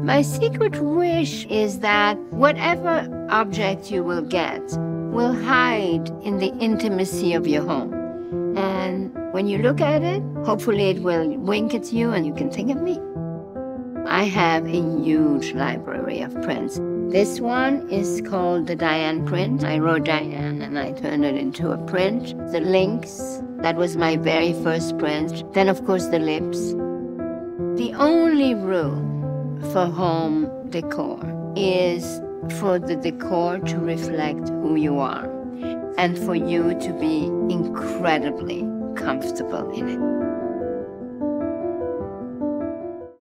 My secret wish is that whatever object you will get will hide in the intimacy of your home. And when you look at it, hopefully it will wink at you and you can think of me. I have a huge library of prints. This one is called the Diane print. I wrote Diane and I turned it into a print. The links, that was my very first print. Then, of course, the lips. The only rule for home decor is for the decor to reflect who you are and for you to be incredibly comfortable in it.